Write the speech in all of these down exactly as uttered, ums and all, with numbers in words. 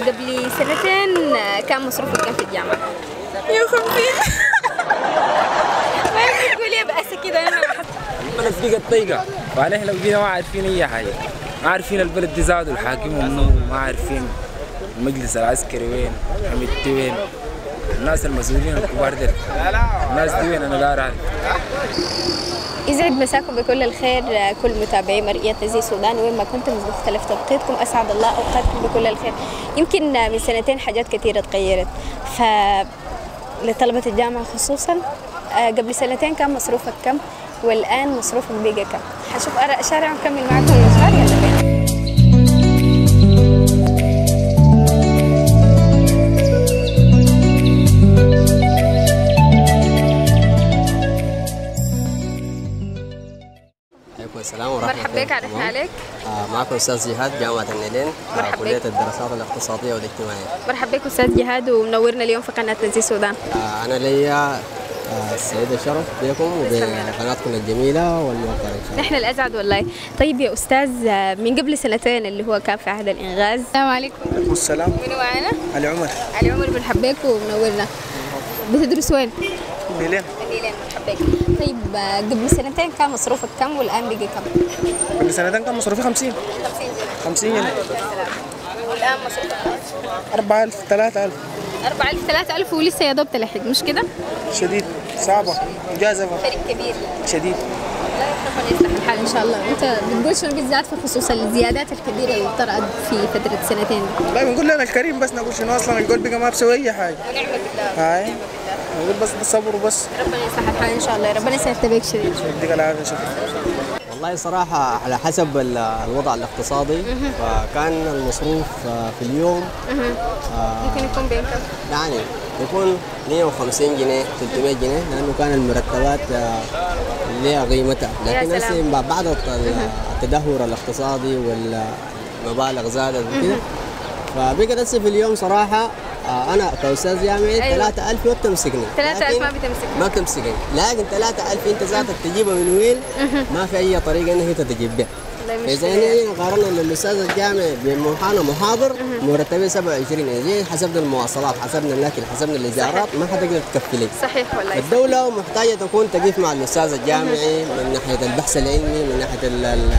قبل سنتين كان مصروفك كم في الجامعة؟ مية وخمسين. ما يمكن تقولي بأس كده. البلد بقت ضيقة وعليه لو جينا ما عارفين أي حاجة، ما عارفين البلد دي زادوا الحاكم منو، ما عارفين المجلس العسكري وين، حميدتي وين، الناس المسؤولين الكبار دي، الناس دي وين أنا دار أعرف. يسعد مساكم بكل الخير كل متابعي مرئية نزيه السودان وين ما كنتم بمختلف توقيتكم، أسعد الله أوقاتكم بكل الخير. يمكن من سنتين حاجات كثيرة تغيرت، ف لطلبة الجامعة خصوصا قبل سنتين كان مصروفك كم والآن مصروفك بقى كم؟ حشوف آراء شارع ونكمل معكم الأخبار. يلا بينا. السلام ورحمة الله. مرحبا بك، عرفنا عليك. آه معكم أستاذ جهاد جامعة النيلين، مرحبا كلية بك. الدراسات الاقتصادية والاجتماعية. مرحبا بك أستاذ جهاد ومنورنا اليوم في قناة نزيه السودان. آه أنا ليا آه السعيدة شرف بكم وبقناتكم الجميلة والموقرة إن شاء الله. نحن الأسعد والله. طيب يا أستاذ، من قبل سنتين اللي هو كان في عهد الإنغاز. السلام عليكم. وعليكم السلام. منو معنا؟ علي عمر. علي عمر، بنحبك ومنورنا. بتدرس وين؟ النيلين. النيلين، مرحبا. طيب قبل سنتين كان مصروفك كم والآن بقى كم؟ قبل سنتين كان مصروفي خمسين. خمسين جنيه. خمسين جنيه. والآن مصروفك أربعة آلاف ثلاثة آلاف. أربعة آلاف ثلاثة آلاف ولسه يا دوب تلحق، مش كده؟ شديد، صعبة، مجازفة. فرق كبير. شديد. لا ربنا يصلح الحال ان شاء الله. انت بتقول شنو بالذات في خصوص الزيادات الكبيره اللي طرأت في فتره سنتين دي؟ والله بنقول لنا الكريم بس نقول شنو اصلا القول بقى ما بسوي اي حاجة. ونعم بالله. هاي. نقول بس بالصبر وبس. ربنا يصلح الحال ان شاء الله، ربنا يسعدك شديد. يديك العافية، شكرا. والله صراحة على حسب الوضع الاقتصادي فكان المصروف في اليوم ممكن يكون بين كم؟ يعني يكون مية وخمسين جنيه ثلاثمية جنيه، لأنه كان المرتبات لها قيمتها، لكن هسه بعد التدهور الاقتصادي والمبالغ زادت وكده فبقى هسه في اليوم صراحة أنا كأستاذ جامعي أيوة. ثلاثة آلاف وتمسكني. ثلاثة آلاف ما بتمسكني. ما بتمسكني، لكن ثلاثة آلاف أنت ذاتك تجيبها من وين؟ ما في أي طريقة إنك أنت تجيب بها. فإذا هنا قارنا للأستاذ الجامعي بمحاضر محاضر مرتبه سبعة وعشرين، يعني حسبنا المواصلات، حسبنا الأكل، حسبنا الإيجارات، ما حتقدر تكفي لك. صحيح والله. الدولة محتاجة تكون تقف مع الأستاذ الجامعي من ناحية البحث العلمي، من ناحية ال ال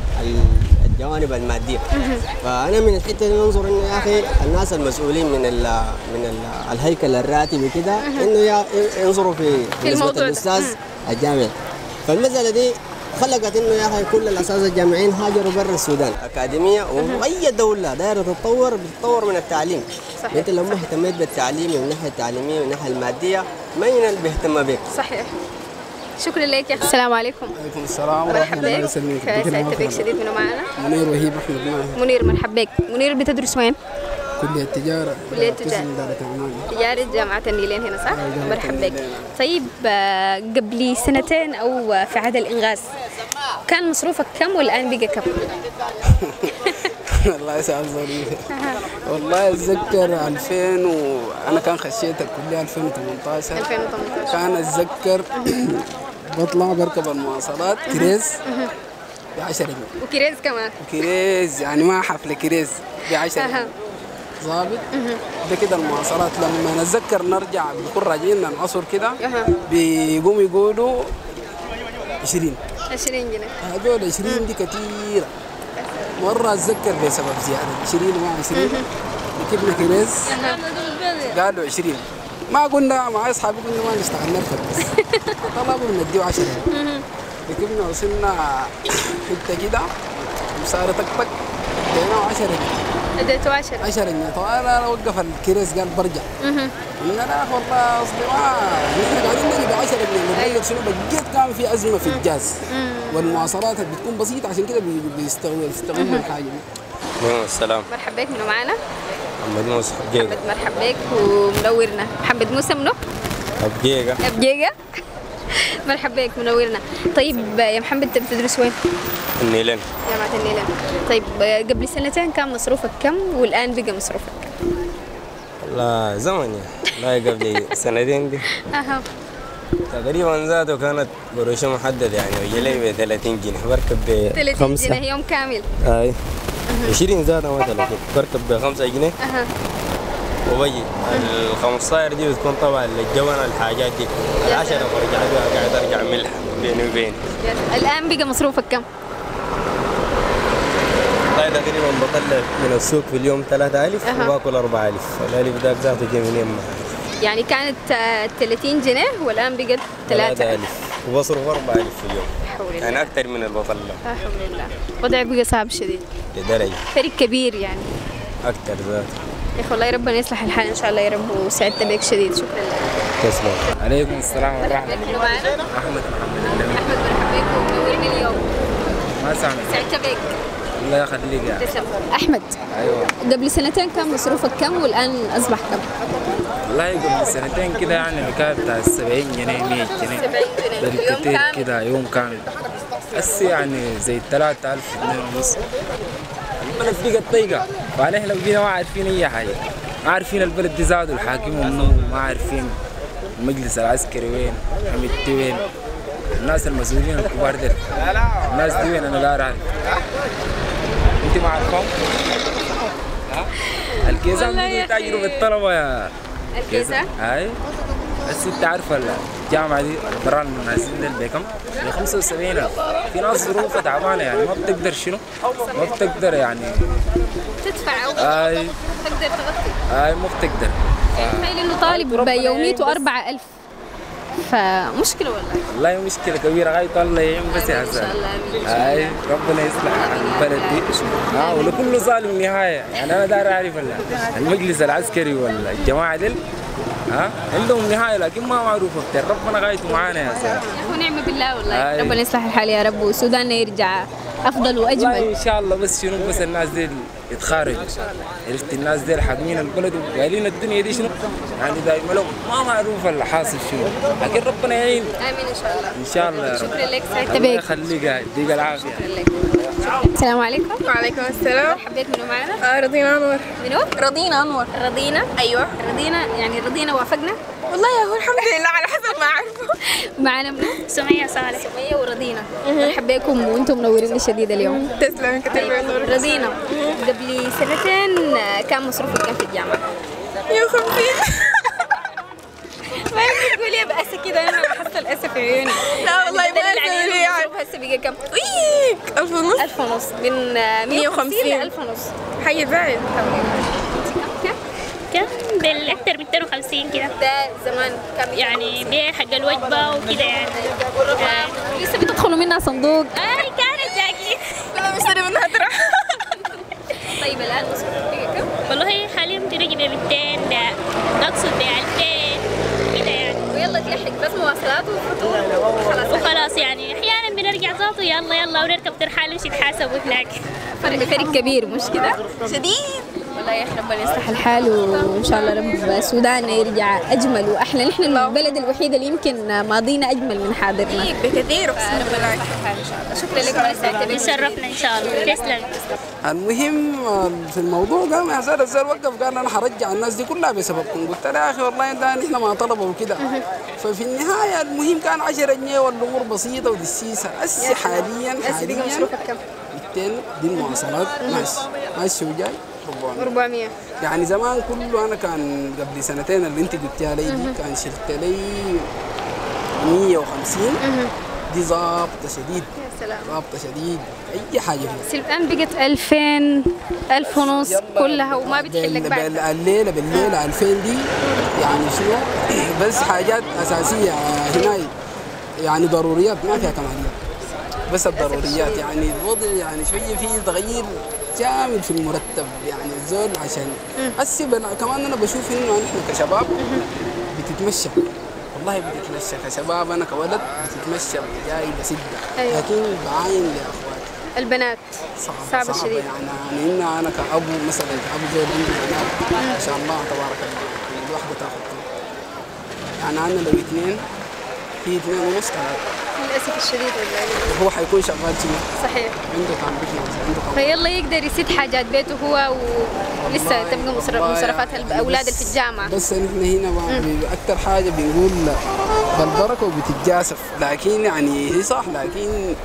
الجوانب الماديه. فانا من الحته دي ننظر انه يا اخي الناس المسؤولين من ال من ال الهيكل الراتبي كده انه ينظروا في نسبه الاستاذ الجامعي. فالمساله دي خلقت انه يا اخي كل الاساتذه الجامعيين هاجروا برا السودان اكاديميه، واي دوله دايره تتطور بتتطور من التعليم. صحيح. انت لو ما اهتميت بالتعليم من الناحيه التعليميه ومن الناحيه الماديه ما ين بيهتم بك. صحيح. شكرا لك يا اخي. السلام عليكم. وعليكم السلام ورحمه الله وبركاته. سعدت بك شديد. منو معنا؟ منير وهيب احمد ماهر. منير، مرحبا بك. منير بتدرس وين؟ كلية التجارة. كلية التجارة. تجارة جامعة النيلين هنا صح؟ مرحبا بك. طيب قبل سنتين او في عهد الانغاز كان مصروفك كم والان بقى كم؟ والله سؤال ظريف. والله اتذكر ألفين وانا كان خشيت الكليه ألفين وثمانية عشر. ألفين وثمانية عشر كان اتذكر بطلع بركب المواصلات كريز ب عشرة جنيه. وكريز كمان؟ كريز يعني ما حفله كريز ب عشرة جنيه. ظابط ده كده المواصلات. لما نتذكر نرجع بنكون راجعين من العصر كده بيقوموا يقولوا عشرين عشرين جنيه. هذول عشرين دي كتيرة. مرة أتذكر بسبب زيادة عشرين وما عشرين ركبنا كريز قالوا عشرين، ما قلنا مع أصحابي قلنا ما نشتغل نركب بس طلبوا نديه عشرة. ركبنا وصلنا حتة كده وصار طق طق ادينا عشرة. اديته عشرة. عشرة جنيه. طبعا انا وقف الكريز قال برجع. قلنا لا والله اصلي ما نحن قاعدين نجي ب عشرة جنيه نغير شنو بقيت كان في ازمه في الجاز والمواصلات بتكون بسيطه عشان كده بيستغلوا يستغلوا الحاجه دي. السلام. مرحبا بك. منو معنا؟ محمد موسى حبجيجة. محمد مرحبا بك ومنورنا. محمد موسى منو؟ حبجيجة. حبجيجة. مرحبا بك منورنا. طيب يا محمد انت بتدرس وين؟ النيلين. جامعة النيلين. طيب قبل سنتين كان مصروفك كم والآن بقى مصروفك كم؟ لا زمن يعني لا قبل سنتين دي اها تقريبا زادوا كانت قروشه محدد يعني وجلي ب ثلاثين جنيه بركب ب ثلاثين جنيه يوم كامل. اي عشرين زادة مثلا كده بركب ب خمسة جنيه اها وبجي ال خمسطاشر دي بتكون طبعا للجبن الحاجات دي ال عشرة برجع بها قاعد ارجع ملح بيني وبيني. الان بقى مصروفك كم؟ والله تقريبا بطلع من السوق في اليوم ثلاثة ألف أها. وباكل أربعة ألف، الألف ذاك ذاته جاي منين ما يعني كانت آه، ثلاثين جنيه والان بقت ثلاثة ألف. وبصرف أربعة ألف في اليوم حول الله. يعني أكثر من البطلة. لا حول الله. وضع بقى صعب شديد. لدرجة فرق كبير يعني. أكثر ذاته. يا اخي والله ربنا يصلح الحال ان شاء الله يا رب وسعدت بك شديد. شكرا لك. تسلم. عليكم السلام ورحمة الله. منو معنا؟ أحمد محمد النبي. احمد مرحبا بك ومنورني اليوم. ما سامع. سعدت بك. الله يخليك يا تسلم. احمد أيوه. قبل سنتين كان مصروفك كم والان اصبح كم؟ والله قبل سنتين كده يعني الحكاية بتاع سبعين جنيه مية جنيه سبعين جنيه. ده يوم الكتير كامل؟ كده يوم كامل. بس يعني زي ثلاثة آلاف اثنين ونص. البلد بقت ضيقة فعليه لو جينا ما عارفين أي حاجة. ما عارفين البلد دي زادوا الحاكم منو، ما عارفين المجلس العسكري وين، حميدتي وين، الناس المسؤولين الكبار دول الناس دي وين أنا لا أعرف. أنت ما عارفهم؟ ها؟ الكيزان والله يا دي أخي. تجربة الطلبة يا الكيسة؟ هاي بس انت عارفه الجامعه دي بران نازلين ديل بكم ب خمسة وسبعين ألف. في ناس ظروفها تعبانه يعني ما بتقدر شنو ما بتقدر يعني تدفع او هاي تقدر تغطي. هاي ما بتقدر. تخيل انه طالب ربنا بيوميته يعين بس. أربعة ألف فمشكلة والله. والله مشكله كبيره غاية الله يعين بس يا آمين إن شاء حسن. الله، آمين إن شاء الله. هاي ربنا يصلح البلد دي ها ولكل ظالم نهايه. يعني انا داير اعرف المجلس العسكري ولا الجماعه دي ها عندهم نهايه لكن ما معروفه كتير. ربنا غايته معانا يا سيدي. يا اخي ونعم بالله والله. آي. ربنا يصلح الحال يا رب وسوداننا يرجع افضل والله واجمل. ان شاء الله بس شنو بس الناس دي يتخارجوا. عرفت الناس دي حاكمين البلد وقايلين الدنيا دي شنو يعني دايما لو ما معروف الحاصل شنو لكن ربنا يعين امين ان شاء الله. ان شاء الله يا رب. شكرا لك سعدت الله بك. يخليك يديك العافيه. شكرا لك. السلام عليكم. وعليكم السلام. حبيت منو معنا؟ آه رضينا انور. منو؟ رضينا انور. رضينا. ايوه. رضينا يعني رضينا وافقنا. والله يا هو الحمد لله على حسب ما اعرفه. معنا منو؟ سمية صالح. سمية ورضينا. مرحبا بكم وانتم منورين شديد اليوم. تسلم كتير نور. رضينا قبل سنتين كان مصروفك كم في الجامعة؟ مية وخمسين. ما يمكن تقولي بأسة كده انا حاسة الأسى في عيوني. لا والله ما دليل أسى عليه لي إنه مصروف هسه بقى كم؟ ويك ألف ونص. ألف ونص من مية وخمسين ل ألف ونص. حي زايد. كم؟ كم بالأكثر من مئتين وخمسين كده ده زمان كم يعني بحق الوجبة وكده يعني آه. لسه بتدخلوا منها صندوق. آه كانت ذاكي كنا بنشتري منها ترى. طيب الآن مصروفك بقى كم؟ والله حاليا بنرجع ب مئتين نقصد ب ألفين كده يعني ويلا تلحق بس مواصلات وفطور وخلاص. وخلاص يعني أحيانا بنرجع ذاته يلا يلا ونركب ترحال نمشي نتحاسب هناك فرق فرق كبير مش كده؟ شديد. والله يا اخي ربنا يصلح الحال وان شاء الله رب السودان يرجع اجمل واحلى. نحن البلد الوحيد اللي يمكن ماضينا اجمل من حاضرنا. بكثير اقسم بالله. ان شاء الله. شكرا لك وانا سعدت بك. تشرفنا إن شاء الله تسلم. المهم في الموضوع قام يا زول الزول وقف قال انا حرجع الناس دي كلها بسببكم. قلت له يا اخي والله ده نحن ما طلبه وكده. ففي النهايه المهم كان عشرة جنيه والامور بسيطه ودسيسه. هسه حاليا حاليا مصروفك كم؟ مئتين دي المواصلات ماشي ماشي وجاي أربعمية. أربعمية. يعني زمان كله انا كان قبل سنتين اللي انت قلتيها لي دي كان شلت لي مية وخمسين دي ظابطه شديد. يا سلام. ظابطه شديد اي حاجه فيها. الان بقت ألفين ألف ونص كلها وما بتحلك بال- بعد. بال- الليله بالليله ألفين دي يعني شنو بس حاجات اساسيه هنا يعني ضروريات ما فيها كماليات بس الضروريات يعني الوضع يعني شويه فيه تغيير جامد في المرتب يعني الزول عشان هسه بل- كمان انا بشوف انه نحن كشباب بتتمشى والله بتتمشى كشباب انا كولد بتتمشى جاي بسده أيوة. لكن بعاين لاخواتي البنات صعبة صعبة صعبة شديد. يعني يعني إن أنا كأبو مثلا كأبو زي عندي بنات ما شاء الله تبارك الله يعني الواحدة تاخذ كده. يعني أنا لو اثنين في اثنين ونص ثلاثة للاسف الشديد والله. هو حيكون شغال شنو؟ صحيح. عنده كان بيزنس عنده كان فيلا يقدر يسد حاجات بيته هو ولسه تبقى مصر- والله مصروفات يعني الاولاد بس- اللي في الجامعه. بس نحن هنا ما- ب- أكتر حاجة بنقول بالبركة وبتتجاسف لكن يعني هي صح لكن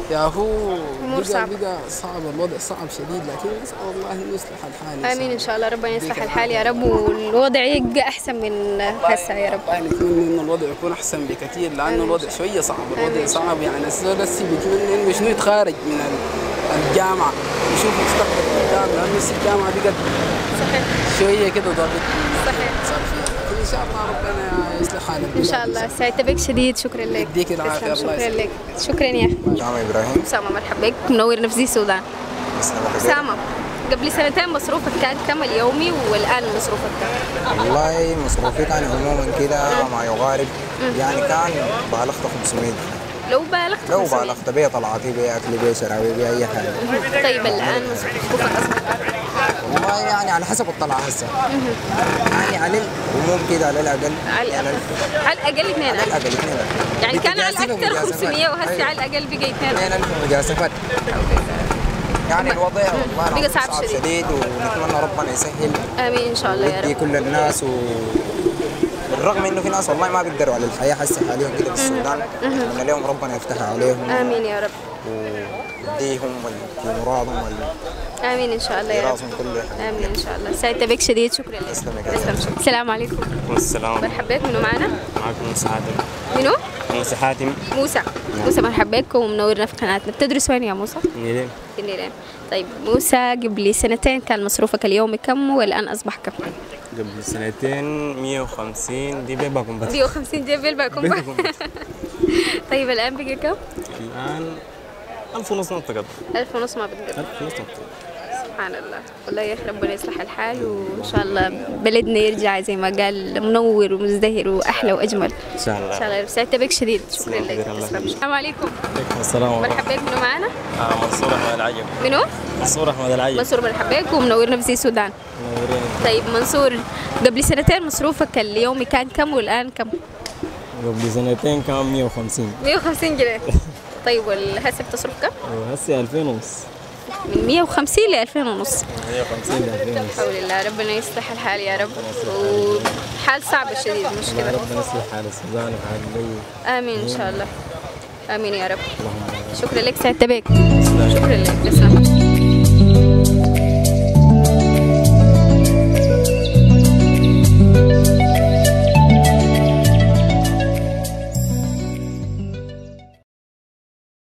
يا هو أمور بقى صعبة. بقى صعب، الوضع صعب شديد، لكن نسأل الله أن يصلح الحال. امين ان شاء الله، ربنا يصلح الحال يا رب، والوضع يبقى احسن من هسه يا رب. والله نتمنى إن الوضع يكون أحسن بكثير، لأنه الوضع شوية صعب، الوضع صعب يعني الزول هسه بيتمنى إنه شنو يتخارج من ال- الجامعة يشوف مستقبل قدام، لأنه هسه الجامعة بقت صحيح شوية كده ضابط صحيح. صار فيها، لكن إن شاء الله ربنا يصلح حال البلاد. ان شاء الله. سعدت بك شديد، شكرا لك. يديك العافية، تسلم، الله شكرا يسلمك. لك. شكرا يا جامع ابراهيم. اسامه، مرحبا بك، منور نفسي السودان. اسامه، قبل سنتين مصروفك كان كم اليومي والان مصروفك كم؟ والله مصروفي كان عموما كده ما يقارب، يعني كان بالغت خمسمية جنيه. لو بالغت لو خمسمية. بالغت بيه طلعتي بيه اكلي بيه شراوي بيه اي حاجه. طيب الان مصروفك اصبح كم؟ والله يعني على حسب الطلعه هسه، يعني على العموم كده على الاقل على يعني الأقل- على الاقل اثنين على ألف. الاقل اثنين يعني كان على بالتجازف الاكثر ومجازفات. خمسمية وهسه أيوة. على الاقل بقى اثنين اثنين ألف مجازفات. يعني الوضع والله بقى العظيم صعب صعب شديد. شديد، ونتمنى ربنا يسهل امين ان شاء الله يا ويدي رب. كل الناس و بالرغم انه في ناس والله ما بيقدروا على الحياه هسه حاليا كده في السودان، اتمنى لهم ربنا يفتحها عليهم امين يا رب. ويديهم في مرادهم امين ان شاء الله يا رب. والراسهم كله. امين ان شاء الله. سعدت بك شديد، شكرا لك. تسلم يا تسلم. شكرا. السلام عليكم. السلام. مرحبا بك، منو معنا؟ معكم موسى حاتم. منو؟ موسى حاتم. موسى. موسى، مرحبا بك ومنورنا في قناتنا. بتدرس وين يا موسى؟ منين؟ في النيلين. طيب موسى، قبل سنتين كان مصروفك اليومي كم والان اصبح كم؟ قبل سنتين مية وخمسين دي بيبقى بس. مية وخمسين جيب بالكم. طيب الان بقى كم؟ الآن ألف ونص نطقت. ألف ونص ما بتقدر. ألف ونص نطقت. سبحان الله، والله يا اخي ربنا يصلح الحال، وان شاء الله بلدنا يرجع زي ما قال منور ومزدهر واحلى واجمل. إن شاء الله. ان شاء الله. سعدت بك شديد، شكرا تسلم، لك. الله تسلم. يخليك. السلام عليكم. عليكم السلام. مرحبا بك، منو معنا؟ آه منصور أحمد العجب. منو؟ منصور أحمد العجب. منصور، مرحبا بك ومنورنا في زي السودان. منورين. طيب منصور، قبل سنتين مصروفك اليومي كان كم والان كم؟ قبل سنتين كان مية وخمسين. مية وخمسين جنيه. طيب والهسه بتصرف كم؟ وهسه ألفين ونص. من مية وخمسين ل ألفين ونص. مية وخمسين ل ألفين ونص. حول الله، ربنا يصلح الحال يا رب. وحال صعبة شديد المشكلة. ربنا يصلح حال السودان وحال البلد. آمين إن شاء الله. آمين يا رب. اللهم شكرا لك، سعدت بك. شكرا لك، تسلم.